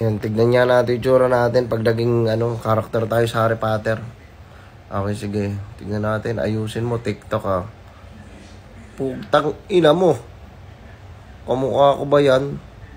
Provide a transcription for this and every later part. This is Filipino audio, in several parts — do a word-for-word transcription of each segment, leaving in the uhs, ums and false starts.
Yan, tignan niya natin yung tsura natin pag naging ano, karakter tayo sa Harry Potter. Okay, sige. Tignan natin. Ayusin mo, TikTok ah. Putang ina mo. Kamukha ko ba yan?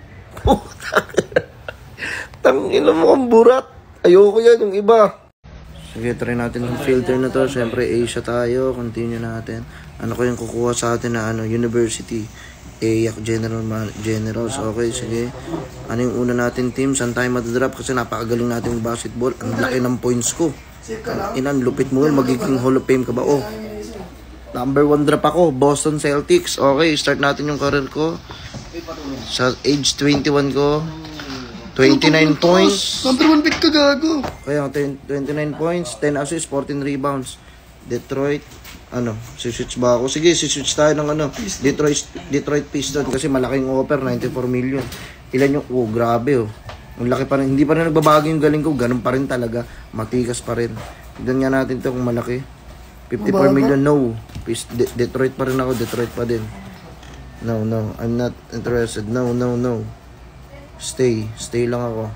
Putang ina. Tang ina mo ang burat. Ayoko yan, yung iba. Sige, try natin yung filter na to. Siyempre, Asia tayo. Continue natin. Ano ko yung kukuha sa atin na ano, University. A Y A C General Man Generals. Okay, sige. Ano yung una natin team? Saan tayo madadrop? Kasi napakagaling natin yung basketball. Ang laki ng points ko. Inan, lupit mo yun. Magiging Hall of Fame ka ba? Oh. Number one drop ako. Boston Celtics. Okay, start natin yung career ko. Sa age twenty-one ko. twenty-nine points. Number one pick ka, gago. Kaya twenty-nine points, ten assists, fourteen rebounds. Detroit. Ano, si-switch ba ako? Sige, si-switch tayo ng ano, Detroit Detroit Pistons kasi malaking offer, ninety-four million. Ilan yung, oh, grabe oh. Ang laki pa rin, hindi pa rin nagbabago yung galing ko, ganun pa rin talaga, matikas pa rin. Tignan nga natin to kung malaki. fifty-four million, no. De Detroit pa rin ako, Detroit pa din. No, no, I'm not interested. No, no, no. Stay, stay lang ako.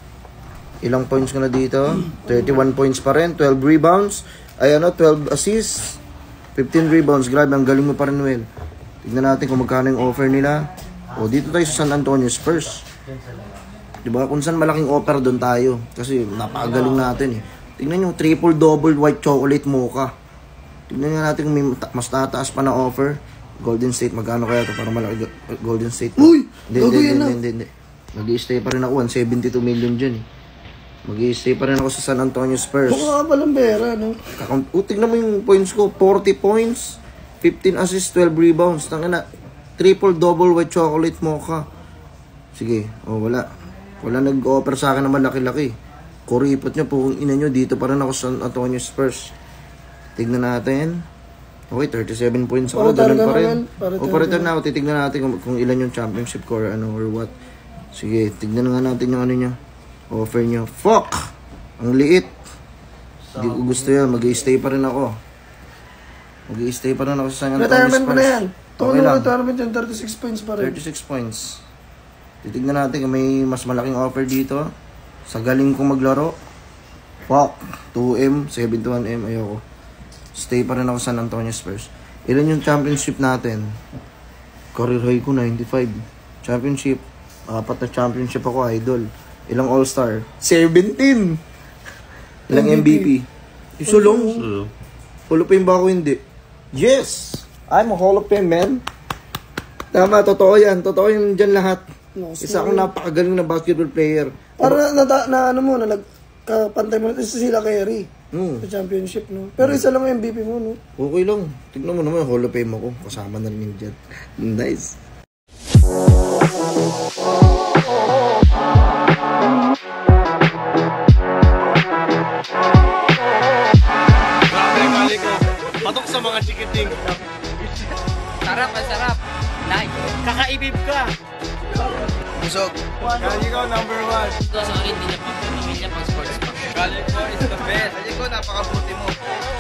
Ilang points ko na dito? thirty-one points pa rin, twelve rebounds. Ay ano, twelve assists. fifteen rebounds, grabe, ang galing mo pa rin, Will. Tignan natin kung magkano yung offer nila. O, dito tayo sa San Antonio Spurs. Diba, kung saan malaking offer, doon tayo. Kasi napakagaling natin eh. Tignan nyo, triple-double white chocolate mocha. Tignan nyo natin kung may mas tataas pa na offer. Golden State, magkano kaya ito? Para malaki Golden State. Uy! Hindi, hindi, hindi, hindi, hindi. Mag-i-stay pa rin ako, one hundred seventy-two million dyan eh. Mag-i-stay pa rin ako sa San Antonio Spurs. Mukha ka palang pera, no? O, tignan mo yung points ko. forty points, fifteen assists, twelve rebounds. Tangina, triple-double white chocolate mocha. Sige, o wala. Wala nag-offer sa akin na malaki-laki. Kuripot nyo po kung ina nyo. Dito pa rin ako sa San Antonio Spurs. Tignan natin. Okay, thirty-seven points ako. Ganun pa rin. O, pa-return na ako. Titignan natin kung, kung ilan yung championship ko or ano or what. Sige, tignan nga natin yung ano nyo. Offer nyo. Fuck! Ang liit. Hindi ko gusto yan. Mag-i-stay pa rin ako. Mag-i-stay pa rin ako sa San Antonio Spurs. Retirement mo na yan. Okay lang. Retirement yan, thirty-six points pa rin. thirty-six points. Titignan natin kung may mas malaking offer dito. Sa galing kong maglaro. Fuck! two M, seventy-one M. Ayoko. Stay pa rin ako sa San Antonio Spurs. Ilan yung championship natin? Career high ko, ninety-five. Championship. Apat na championship ako, idol. Ilang all-star? seventeen! Ilang M V P? Iso lang. Hall of Fame ba ako? Hindi. Yes! I'm a Hall of Fame, man. Tama, totoo yan. Totoo yung dyan lahat. Isa akong napakagaling na basketball player. Para na, na, na ano mo, na nagkapantay mo na sila Kerry. Hmm. Sa championship, no? Pero isa lang yung M V P mo, no? Okay lang. Tignan mo naman, Hall of Fame ako. Kasama na rin yung dyan. Nice. Patok sa mga chikiting. Sarap, ang sarap. Like, kakaibib ka. Busog. Kali ko, number one. Ito sa akin, hindi niya pang pamilya pang sports pa. Kali ko is the best. Kali ko, napakabuti mo.